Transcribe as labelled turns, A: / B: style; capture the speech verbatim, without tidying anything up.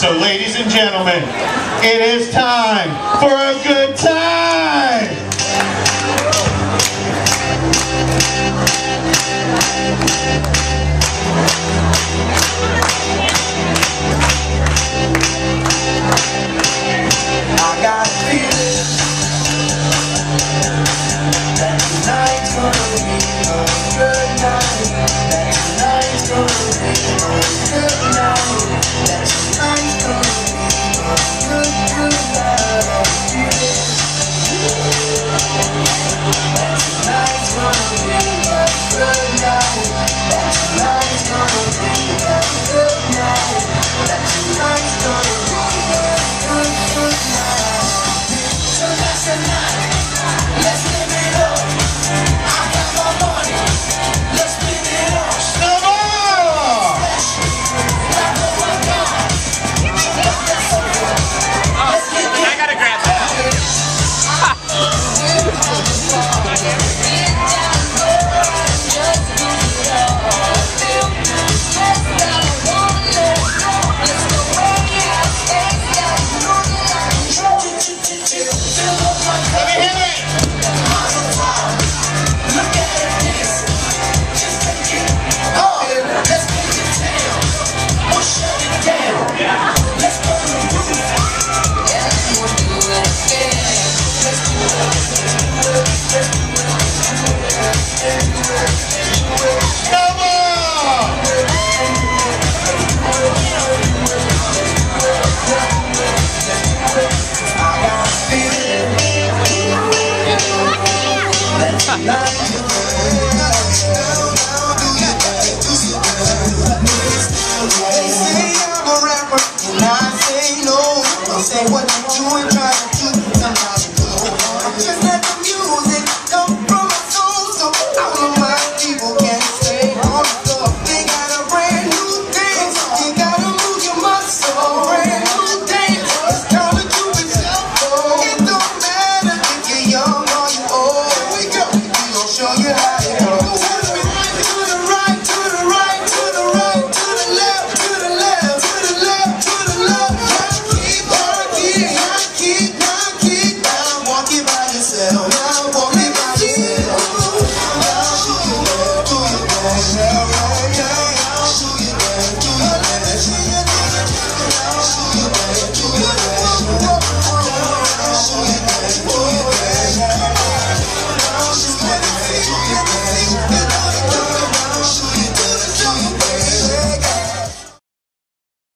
A: So ladies and gentlemen, it is time for a good time!
B: I got a feeling that tonight's gonna be a good night. That tonight's gonna be a good night. That tonight's gonna be a good, good night. I feel it. That tonight's gonna be a good night. That tonight's gonna be a good night. That tonight's gonna be a good, good night. So that's the night. Let's live it up. I got my money. Let's live it up.
A: Come on!
B: I know I got. Let's live it up.
C: I gotta grab that.
A: Let me hear it!
B: Look at this. Just take it. Oh, let's take it down. We'll shut it down. Let's burn the roof. Yeah, we'll do it again. Let's do it. Let's do it. Let's do it. Let's do it.
A: Come on!
B: I got a feeling that tonight they say I'm a rapper, and I say no. They say what you doing, trying to do. Sometimes